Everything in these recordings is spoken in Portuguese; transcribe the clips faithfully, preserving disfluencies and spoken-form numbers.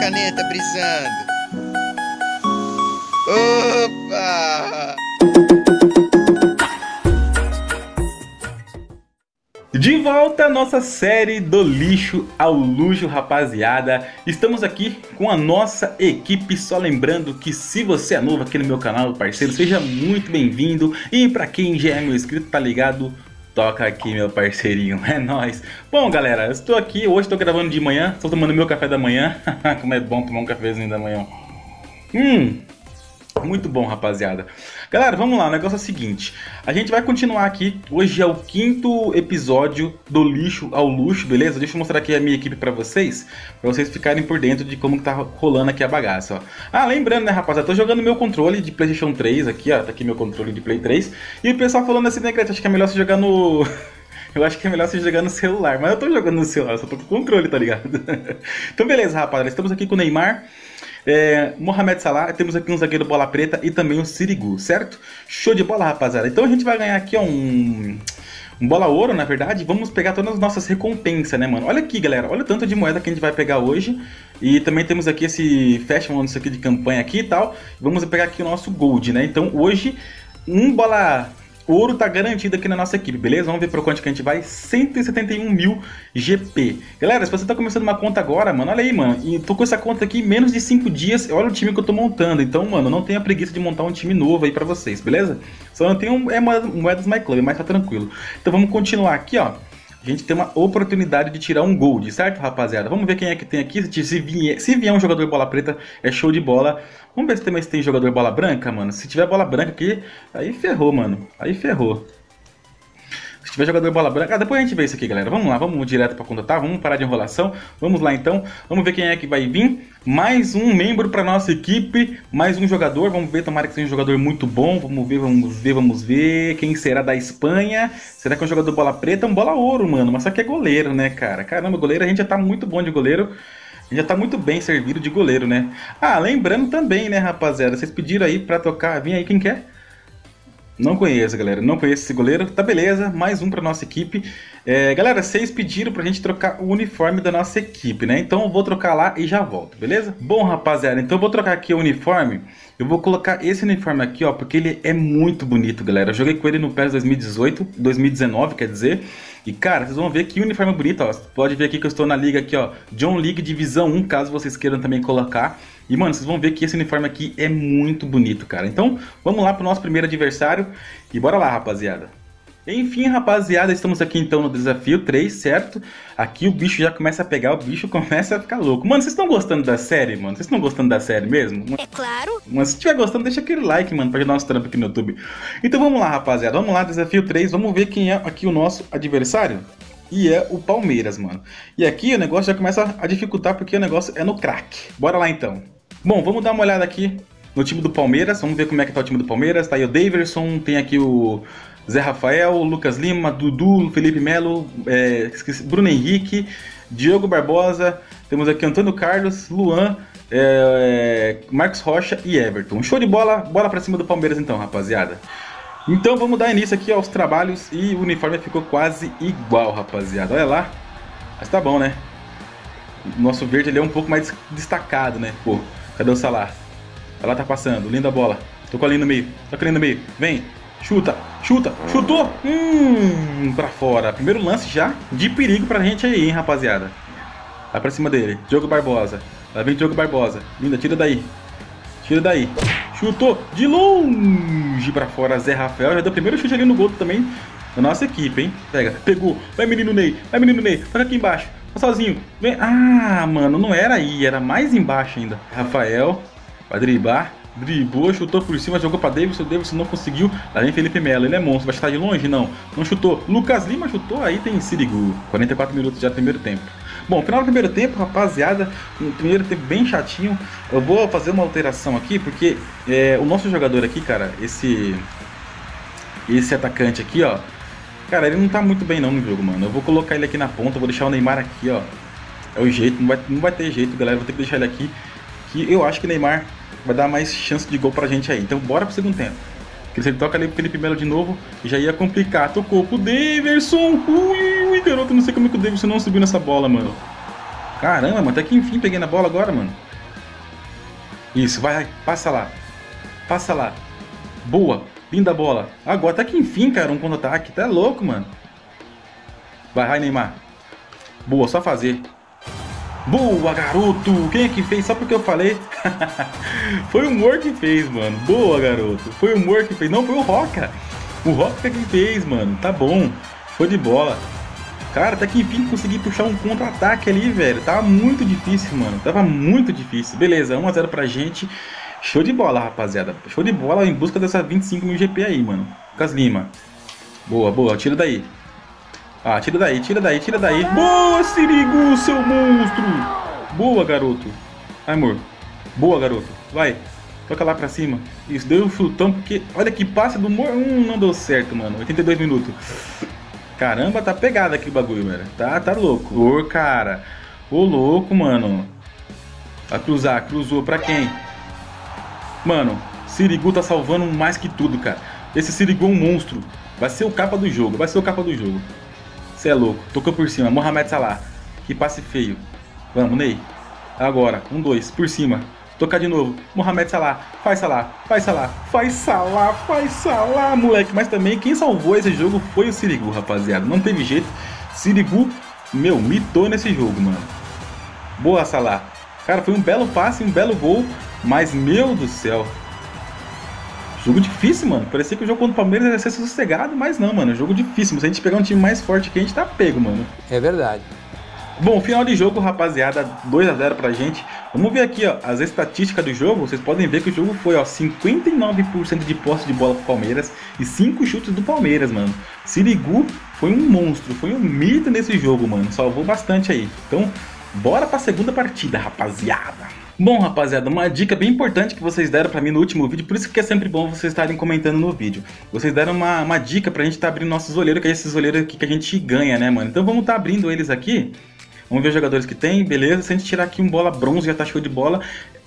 caneta brisando. Opa! De volta à nossa série do lixo ao luxo, rapaziada. Estamos aqui com a nossa equipe. Só lembrando que se você é novo aqui no meu canal, parceiro, seja muito bem-vindo. E pra quem já é meu inscrito, tá ligado? Toca aqui, meu parceirinho, é nóis. Bom, galera, eu estou aqui, hoje estou gravando de manhã. Estou tomando meu café da manhã. Como é bom tomar um cafezinho da manhã. Hum... Muito bom, rapaziada. Galera, vamos lá, o negócio é o seguinte. A gente vai continuar aqui. Hoje é o quinto episódio do lixo ao luxo, beleza? Deixa eu mostrar aqui a minha equipe pra vocês, pra vocês ficarem por dentro de como que tá rolando aqui a bagaça, ó. Ah, lembrando, né, rapaziada, tô jogando meu controle de PlayStation três aqui, ó. Tá aqui meu controle de Play três. E o pessoal falando assim, né, Greta, acho que é melhor você jogar no... Eu acho que é melhor você jogar no celular. Mas eu tô jogando no celular, só tô com o controle, tá ligado? Então beleza, rapaziada, estamos aqui com o Neymar, É, Mohamed Salah, temos aqui um zagueiro bola preta e também um Sirigu, certo? Show de bola, rapaziada. Então a gente vai ganhar aqui ó, um, um bola ouro, na verdade. Vamos pegar todas as nossas recompensas, né, mano? Olha aqui, galera, olha o tanto de moeda que a gente vai pegar hoje. E também temos aqui esse festival, isso aqui de campanha aqui e tal. Vamos pegar aqui o nosso gold, né? Então hoje, um bola... ouro tá garantido aqui na nossa equipe, beleza? Vamos ver por quanto que a gente vai. cento e setenta e um mil G P. Galera, se você tá começando uma conta agora, mano, olha aí, mano. E tô com essa conta aqui em menos de cinco dias. Olha o time que eu tô montando. Então, mano, não tenha preguiça de montar um time novo aí pra vocês, beleza? Só não tenho é, moedas My Club, mas tá tranquilo. Então vamos continuar aqui, ó. A gente tem uma oportunidade de tirar um gold, certo, rapaziada? Vamos ver quem é que tem aqui. Se vier, se vier um jogador bola preta, é show de bola. Vamos ver se também se tem jogador bola branca, mano. Se tiver bola branca aqui, aí ferrou, mano. Aí ferrou. Se tiver jogador bola branca... Ah, depois a gente vê isso aqui, galera. Vamos lá, vamos direto pra contratar. Vamos parar de enrolação. Vamos lá, então. Vamos ver quem é que vai vir. Mais um membro pra nossa equipe. Mais um jogador. Vamos ver, tomara que seja um jogador muito bom. Vamos ver, vamos ver, vamos ver. Quem será da Espanha? Será que é um jogador bola preta? É um bola ouro, mano. Mas só que é goleiro, né, cara? Caramba, goleiro. A gente já tá muito bom de goleiro. A gente já tá muito bem servido de goleiro, né? Ah, lembrando também, né, rapaziada? Vocês pediram aí pra tocar. Vem aí, quem quer? Não conheço, galera. Não conheço esse goleiro. Tá, beleza. Mais um pra nossa equipe. É, galera, vocês pediram pra gente trocar o uniforme da nossa equipe, né? Então eu vou trocar lá e já volto, beleza? Bom, rapaziada, então eu vou trocar aqui o uniforme. Eu vou colocar esse uniforme aqui, ó, porque ele é muito bonito, galera. Eu joguei com ele no PES dois mil e dezoito, dois mil e dezenove, quer dizer. E, cara, vocês vão ver que uniforme bonito, ó. Pode ver aqui que eu estou na liga aqui, ó. John League Divisão um, caso vocês queiram também colocar. E, mano, vocês vão ver que esse uniforme aqui é muito bonito, cara. Então, vamos lá pro nosso primeiro adversário. E bora lá, rapaziada. Enfim, rapaziada, estamos aqui então no desafio três, certo? Aqui o bicho já começa a pegar, o bicho começa a ficar louco. Mano, vocês estão gostando da série, mano? Vocês estão gostando da série mesmo? É claro. Mas se estiver gostando, deixa aquele like, mano, pra ajudar nosso trampo aqui no YouTube. Então vamos lá, rapaziada, vamos lá, desafio três. Vamos ver quem é aqui o nosso adversário. E é o Palmeiras, mano. E aqui o negócio já começa a dificultar porque o negócio é no crack. Bora lá então. Bom, vamos dar uma olhada aqui no time do Palmeiras. Vamos ver como é que tá o time do Palmeiras. Tá aí o Daverson, tem aqui o Zé Rafael, Lucas Lima, Dudu, Felipe Melo, é, Bruno Henrique, Diogo Barbosa. Temos aqui Antônio Carlos, Luan, é, Marcos Rocha e Everton. Show de bola, bola pra cima do Palmeiras então, rapaziada. Então vamos dar início aqui aos trabalhos e o uniforme ficou quase igual, rapaziada. Olha lá, mas tá bom, né? O nosso verde ele é um pouco mais destacado, né? Pô, cadê o Salah? Salah tá passando, linda bola. Tocou ali no meio, tocou ali no meio, vem. Chuta, chuta, chutou! Hum, pra fora. Primeiro lance já de perigo pra gente aí, hein, rapaziada. Vai pra cima dele. Diogo Barbosa. Lá vem Diogo Barbosa. Linda, tira daí. Tira daí. Chutou de longe pra fora. Zé Rafael já deu o primeiro chute ali no gol também da nossa equipe, hein. Pega, pegou. Vai, menino Ney. Vai, menino Ney. Toca aqui embaixo. Tá sozinho. Vem. Ah, mano, não era aí. Era mais embaixo ainda. Rafael vai driblar. Driblou, chutou por cima, jogou pra Davidson, o Davidson não conseguiu. Lá vem Felipe Melo, ele é monstro, vai chutar de longe? Não, não chutou. Lucas Lima chutou, aí tem Sirigu. quarenta e quatro minutos já do primeiro tempo. Bom, final do primeiro tempo, rapaziada, um primeiro tempo bem chatinho. Eu vou fazer uma alteração aqui, porque é, o nosso jogador aqui, cara, esse esse atacante aqui, ó, cara, ele não tá muito bem não no jogo, mano. Eu vou colocar ele aqui na ponta, vou deixar o Neymar aqui, ó. É o jeito, não vai, não vai ter jeito, galera, vou ter que deixar ele aqui, que eu acho que o Neymar vai dar mais chance de gol pra gente aí. Então bora pro segundo tempo. Porque se ele toca ali pro Felipe Melo de novo, já ia complicar. Tocou pro Daverson. Ui, ui, garoto, não sei como é que o Daverson não subiu nessa bola, mano. Caramba, mano, até que enfim peguei na bola agora, mano. Isso, vai, vai, passa lá. Passa lá. Boa, linda bola. Agora, até que enfim, cara, um contra-ataque. Tá louco, mano. Vai, vai, Neymar. Boa, só fazer. Boa, garoto. Quem é que fez? Só porque eu falei. Foi o Mor que fez, mano. Boa, garoto. Foi o Mor que fez. Não, foi o Roca. O Roca que fez, mano. Tá bom. Foi de bola. Cara, até que enfim consegui puxar um contra-ataque ali, velho. Tava muito difícil, mano. Tava muito difícil. Beleza, um a zero pra gente. Show de bola, rapaziada. Show de bola em busca dessa vinte e cinco mil G P aí, mano. Lucas Lima. Boa, boa. Tira daí. Ah, tira daí, tira daí, tira daí. Boa, Sirigu, seu monstro. Boa, garoto. Ai, amor. Boa, garoto. Vai. Toca lá pra cima. Isso, deu um chutão porque... Olha que passe do Mor... Hum, não deu certo, mano. oitenta e dois minutos. Caramba, tá pegado aqui o bagulho, velho. Tá, tá louco. Ô, cara. Ô, louco, mano. Vai cruzar. Cruzou pra quem? Mano, Sirigu tá salvando mais que tudo, cara. Esse Sirigu é um monstro. Vai ser o capa do jogo. Vai ser o capa do jogo. Você é louco. Tocou por cima. Mohamed Salah. Que passe feio. Vamos, Ney. Agora. Um, dois. Por cima. Tocar de novo. Mohamed Salah. Faz Salah. Faz Salah. Faz Salah. Faz Salah, moleque. Mas também quem salvou esse jogo foi o Sirigu, rapaziada. Não teve jeito. Sirigu, meu, mitou nesse jogo, mano. Boa, Salah. Cara, foi um belo passe, um belo gol. Mas, meu do céu. Jogo difícil, mano. Parecia que o jogo contra o Palmeiras ia ser sossegado, mas não, mano. Jogo difícil. Se a gente pegar um time mais forte que a gente, tá pego, mano. É verdade. Bom, final de jogo, rapaziada, dois a zero pra gente. Vamos ver aqui, ó, as estatísticas do jogo. Vocês podem ver que o jogo foi, ó, cinquenta e nove por cento de posse de bola pro Palmeiras e cinco chutes do Palmeiras, mano. Sirigu foi um monstro, foi um mito nesse jogo, mano. Salvou bastante aí. Então, bora pra segunda partida, rapaziada. Bom, rapaziada, uma dica bem importante que vocês deram pra mim no último vídeo, por isso que é sempre bom vocês estarem comentando no vídeo. Vocês deram uma, uma dica pra gente estar tá abrindo nossos olheiros, que é esses olheiros aqui que a gente ganha, né, mano? Então vamos estar tá abrindo eles aqui. Vamos ver os jogadores que tem, beleza. Se a gente tirar aqui um bola bronze, já tá show de bola.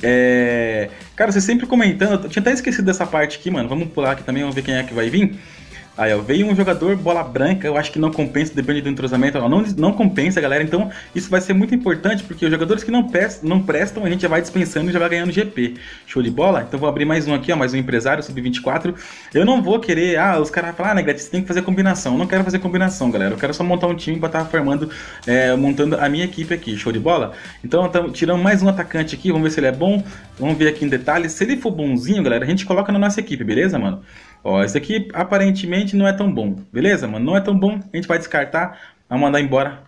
É... Cara, você sempre comentando, eu tinha até esquecido dessa parte aqui, mano. Vamos pular aqui também, vamos ver quem é que vai vir. Aí, ó, veio um jogador bola branca, eu acho que não compensa, depende do entrosamento, ó, não, não compensa, galera, então isso vai ser muito importante, porque os jogadores que não prestam, não prestam, a gente já vai dispensando e já vai ganhando G P. Show de bola? Então vou abrir mais um aqui, ó, mais um empresário, sub vinte e quatro. Eu não vou querer, ah, os caras vão falar, ah, Negrete, você tem que fazer combinação. Eu não quero fazer combinação, galera, eu quero só montar um time pra estar formando, é, montando a minha equipe aqui, show de bola? Então, então tiramos mais um atacante aqui, vamos ver se ele é bom, vamos ver aqui em detalhes. Se ele for bonzinho, galera, a gente coloca na nossa equipe, beleza, mano? Ó, esse aqui aparentemente não é tão bom, beleza, mano? Não é tão bom, a gente vai descartar, vai mandar embora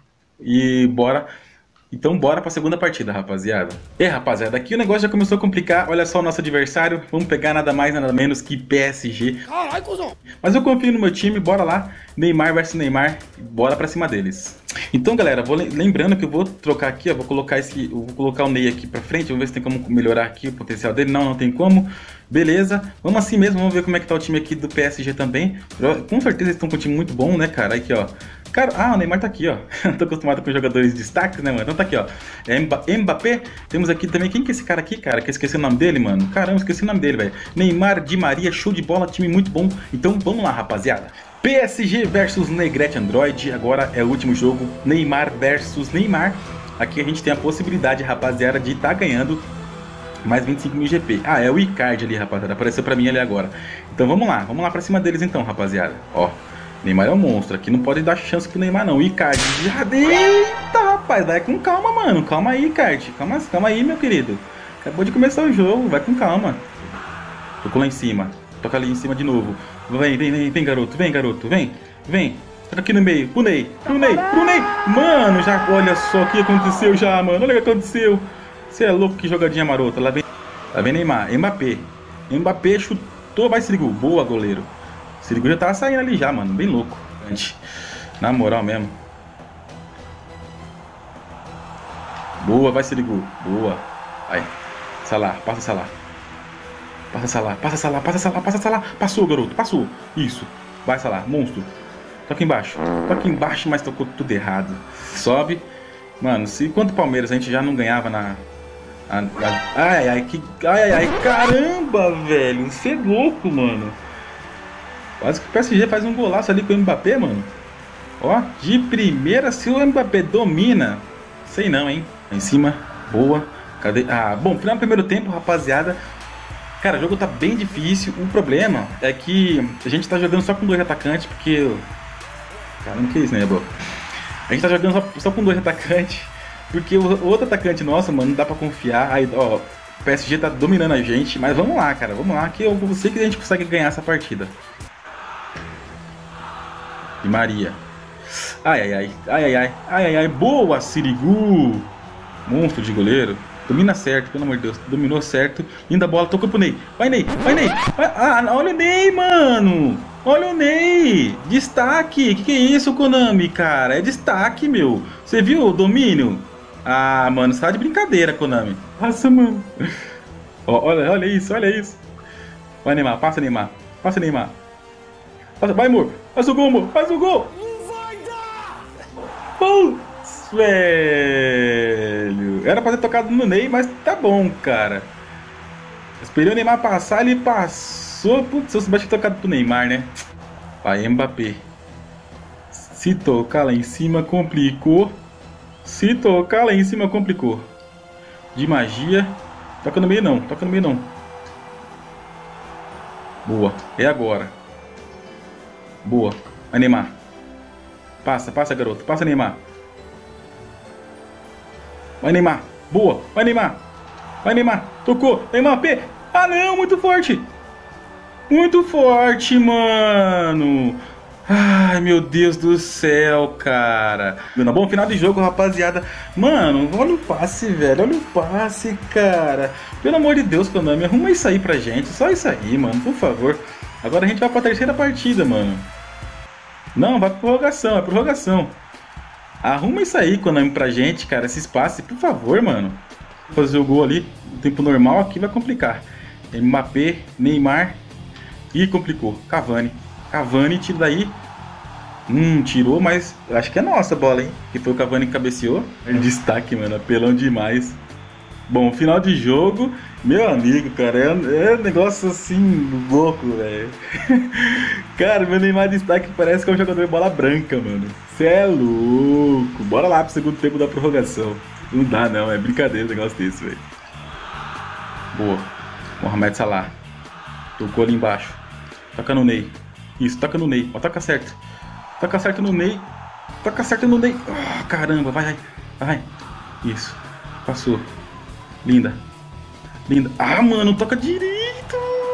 e bora. Então bora pra segunda partida, rapaziada. E rapaziada, aqui o negócio já começou a complicar. Olha só o nosso adversário, vamos pegar nada mais, nada menos que P S G. Caralho, cuzão. Mas eu confio no meu time, bora lá. Neymar versus Neymar, bora pra cima deles. Então galera, vou lembrando que eu vou trocar aqui, ó, vou colocar esse, eu vou colocar o Ney aqui pra frente, vamos ver se tem como melhorar aqui o potencial dele. Não, não tem como. Beleza, vamos assim mesmo, vamos ver como é que tá o time aqui do P S G também. Com certeza eles estão com um time muito bom, né, cara? Aqui, ó. Cara, ah, o Neymar tá aqui, ó. Tô acostumado com jogadores de destaques, né, mano? Então tá aqui, ó. É Mbappé. Temos aqui também, quem que é esse cara aqui, cara? Que eu esqueci o nome dele, mano. Caramba, esqueci o nome dele, velho. Neymar, Di Maria, show de bola, time muito bom. Então vamos lá, rapaziada. P S G versus Negrete Android. Agora é o último jogo. Neymar versus Neymar. Aqui a gente tem a possibilidade, rapaziada, de estar tá ganhando mais vinte e cinco mil G P. Ah, é o Icardi ali, rapaziada. Apareceu pra mim ali agora. Então vamos lá. Vamos lá pra cima deles então, rapaziada. Ó. Neymar é um monstro. Aqui não pode dar chance pro Neymar, não. Icardi. Eita, rapaz. Vai com calma, mano. Calma aí, Icardi. Calma, calma aí, meu querido. Acabou de começar o jogo. Vai com calma. Tocou lá em cima. Toca ali em cima de novo. Vem, vem, vem, vem, garoto. Vem, garoto. Vem, vem. Toca aqui no meio. Pro Ney. Pro Ney. Pro Ney. Mano, já... Olha só o que aconteceu já, mano. Olha o que aconteceu. Você é louco, que jogadinha marota. Lá vem, lá vem Neymar. Mbappé. Mbappé chutou. Vai, Sirigu. Boa, goleiro. Sirigu já tava saindo ali já, mano. Bem louco. Na moral mesmo. Boa, vai, Sirigu. Boa. Vai. Salah. Passa Salah. Passa Salah. Passa Salah. Passa Salah. Passa Salah. Passou, garoto. Passou. Isso. Vai, Salah. Monstro. Toca embaixo. Toca embaixo, mas tocou tudo errado. Sobe. Mano, se quanto Palmeiras a gente já não ganhava na... A, a, ai, ai, que... Ai, ai, ai. Caramba, velho. Você é louco, mano. Quase que o P S G faz um golaço ali com o Mbappé, mano. Ó, de primeira, se o Mbappé domina. Sei não, hein. Em cima, boa. Cadê? Ah, bom, final do primeiro tempo, rapaziada. Cara, o jogo tá bem difícil. O problema é que a gente tá jogando só com dois atacantes, porque... Caramba, que isso, né, bro? A gente tá jogando só, só com dois atacantes, porque o, o outro atacante nosso, mano, não dá pra confiar. Aí, ó, o P S G tá dominando a gente, mas vamos lá, cara, vamos lá, que eu sei que a gente consegue ganhar essa partida. E Maria. Ai, ai, ai, ai, ai, ai, ai, ai, ai, boa, Sirigu! Monstro de goleiro. Domina certo, pelo amor de Deus. Dominou certo. Linda bola, tocou pro Ney. Vai, Ney, vai, Ney. Vai. Ah, olha o Ney, mano. Olha o Ney. Destaque. Que que é isso, Konami, cara? É destaque, meu. Você viu o domínio? Ah, mano, você tá de brincadeira, Konami. Nossa, mano. Ó, olha, olha isso, olha isso. Vai, Neymar. Passa, Neymar. Passa, Neymar. Passa. Vai, amor. Faz o gol, amor. Faz o gol. Não vai dar. Putz, velho. Era pra ter tocado no Ney, mas tá bom, cara. Esperei o Neymar passar, ele passou. Putz, se eu soubesse ter tocado pro Neymar, né? Vai, Mbappé. Se tocar lá em cima, complicou. Se tocar lá em cima, complicou. De magia. Toca no meio não, toca no meio não. Boa, é agora. Boa, vai, Neymar. Passa, passa, garoto, passa, Neymar. Vai, Neymar. Boa. Vai, Neymar. Vai, Neymar. Tocou. Neymar, P. Ah, não. Muito forte. Muito forte, mano. Ai, meu Deus do céu, cara. Dando bom final de jogo, rapaziada. Mano, olha o passe, velho. Olha o passe, cara. Pelo amor de Deus, Konami, arruma isso aí pra gente. Só isso aí, mano, por favor. Agora a gente vai pra terceira partida, mano. Não, vai pra prorrogação. É prorrogação. Arruma isso aí, Konami, pra gente, cara. Esse espaço, por favor, mano. Fazer o gol ali. No tempo normal aqui vai complicar. Mbappé, Neymar. Ih, complicou. Cavani. Cavani, tira daí. Hum, tirou, mas acho que é nossa a bola, hein? Que foi o Cavani que cabeceou. Destaque, mano. Apelão demais. Bom, final de jogo. Meu amigo, cara. É, é um negócio assim, louco, velho. Cara, meu Neymar destaque parece que é um jogador de bola branca, mano. Cê é louco. Bora lá pro segundo tempo da prorrogação. Não dá, não. É brincadeira um negócio desse, velho. Boa. Mohamed Salah. Tocou ali embaixo. Toca no Ney. Isso, toca no Ney. Ó, toca certo. Toca certo no Ney. Toca certo no Ney. Oh, caramba, vai, vai. Vai. Isso. Passou. Linda. Linda. Ah, mano, toca direito.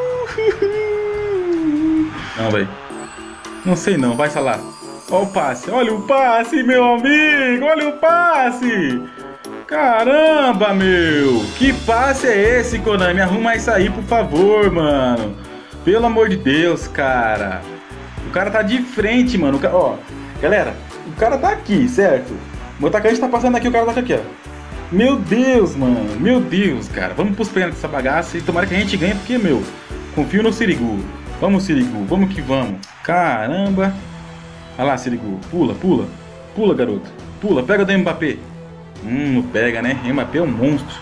Não, velho. Não sei não. Vai, Salah. Olha o passe. Olha o passe, meu amigo. Olha o passe. Caramba, meu. Que passe é esse, Konami? Arruma isso aí, por favor, mano. Pelo amor de Deus, cara. O cara tá de frente, mano. O ca... Ó, galera, o cara tá aqui, certo? O atacante tá passando aqui, o cara tá aqui, ó. Meu Deus, mano. Meu Deus, cara. Vamos pros pênaltis dessa bagaça e tomara que a gente ganhe, porque, meu, confio no Sirigu. Vamos, Sirigu. Vamos que vamos. Caramba. Olha lá, Sirigu. Pula, pula. Pula, garoto. Pula. Pega do Mbappé. Hum, não pega, né? Mbappé é um monstro.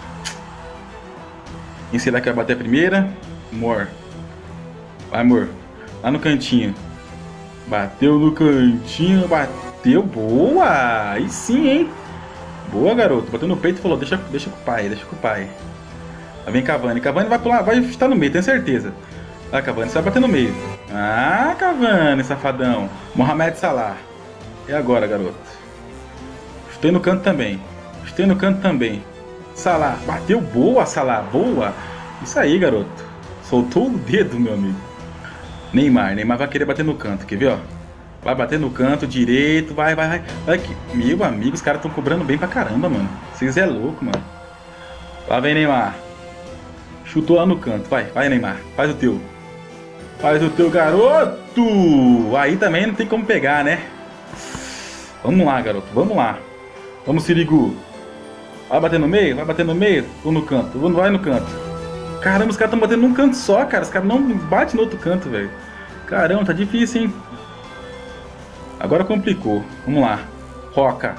Quem será que vai bater a primeira? Amor. Vai, amor. Lá no cantinho. Bateu no cantinho. Bateu. Boa. Aí sim, hein? Boa, garoto. Bateu no peito e falou, deixa, deixa com o pai, deixa com o pai. Lá vem Cavani. Cavani vai pular, vai estar no meio, tenho certeza. Lá, Cavani, você vai bater no meio. Ah, Cavani, safadão. Mohamed Salah. E agora, garoto? Chutei no canto também. Chutei no canto também. Salah. Bateu. Boa, Salah. Boa. Isso aí, garoto. Soltou o dedo, meu amigo. Neymar. Neymar vai querer bater no canto. Quer ver, ó? Vai bater no canto direito. Vai, vai, vai. Vai aqui. Meu amigo, os caras estão cobrando bem pra caramba, mano. Vocês é louco, mano. Lá vem Neymar. Chutou lá no canto. Vai, vai, Neymar. Faz o teu. Faz o teu, garoto. Aí também não tem como pegar, né? Vamos lá, garoto. Vamos lá. Vamos, Sirigu. Vai bater no meio? Vai bater no meio? Ou no canto? Ou vai no canto? Caramba, os caras estão batendo num canto só, cara. Os caras não batem no outro canto, velho. Caramba, tá difícil, hein? Agora complicou. Vamos lá. Roca.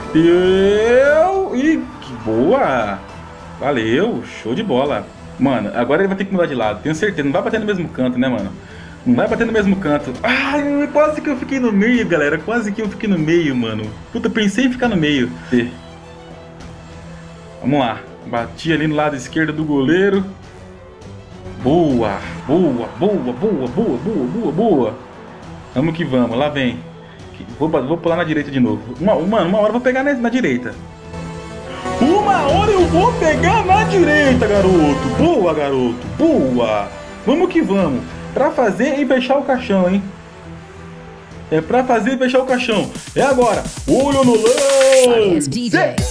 Bateu. Ih, que boa. Valeu. Show de bola. Mano, agora ele vai ter que mudar de lado. Tenho certeza. Não vai bater no mesmo canto, né, mano? Não vai bater no mesmo canto. Ai, quase que eu fiquei no meio, galera. Quase que eu fiquei no meio, mano. Puta, pensei em ficar no meio. Vamos lá. Bati ali no lado esquerdo do goleiro. Boa, boa, boa, boa, boa, boa, boa, boa. Vamos que vamos, lá vem. Vou, vou pular na direita de novo. Uma, uma, uma hora eu vou pegar na, na direita. Uma hora eu vou pegar na direita, garoto. Boa, garoto, boa. Vamos que vamos. Pra fazer e fechar o caixão, hein. É pra fazer e fechar o caixão. É agora. Olho no lance.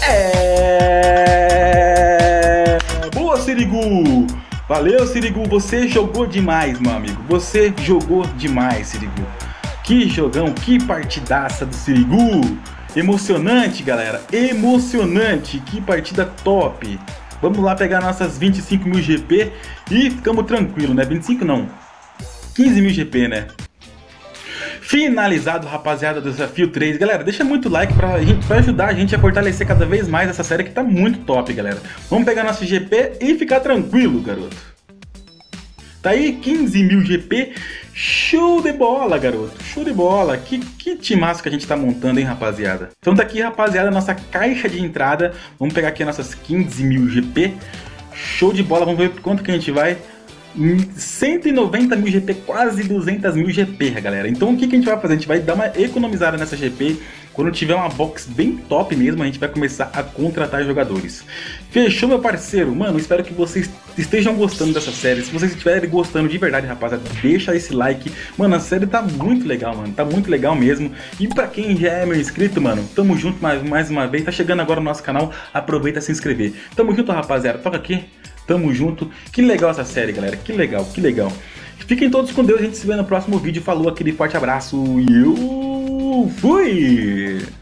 É... Boa, Sirigu. Valeu, Sirigu. Você jogou demais, meu amigo. Você jogou demais, Sirigu. Que jogão, que partidaça do Sirigu. Emocionante, galera. Emocionante. Que partida top. Vamos lá pegar nossas vinte e cinco mil G P e ficamos tranquilos, né? vinte e cinco não. quinze mil G P, né? Finalizado, rapaziada, do desafio três. Galera, deixa muito like pra, gente, pra ajudar a gente a fortalecer cada vez mais essa série que tá muito top, galera. Vamos pegar nosso G P e ficar tranquilo, garoto. Tá aí, quinze mil G P. Show de bola, garoto. Show de bola. Que, que timaço que a gente tá montando, hein, rapaziada. Então tá aqui, rapaziada, a nossa caixa de entrada. Vamos pegar aqui nossas quinze mil G P. Show de bola. Vamos ver quanto que a gente vai. cento e noventa mil G P, quase duzentos mil G P, galera. Então o que, que a gente vai fazer? A gente vai dar uma economizada nessa G P. Quando tiver uma box bem top mesmo, a gente vai começar a contratar jogadores. Fechou, meu parceiro? Mano, espero que vocês estejam gostando dessa série. Se vocês estiverem gostando de verdade, rapaziada, deixa esse like. Mano, a série tá muito legal, mano. Tá muito legal mesmo. E pra quem já é meu inscrito, mano, tamo junto mais, mais uma vez. Tá chegando agora no nosso canal, aproveita e se inscrever. Tamo junto, rapaziada. Toca aqui. Tamo junto. Que legal essa série, galera. Que legal, que legal. Fiquem todos com Deus. A gente se vê no próximo vídeo. Falou, aquele forte abraço. E eu fui!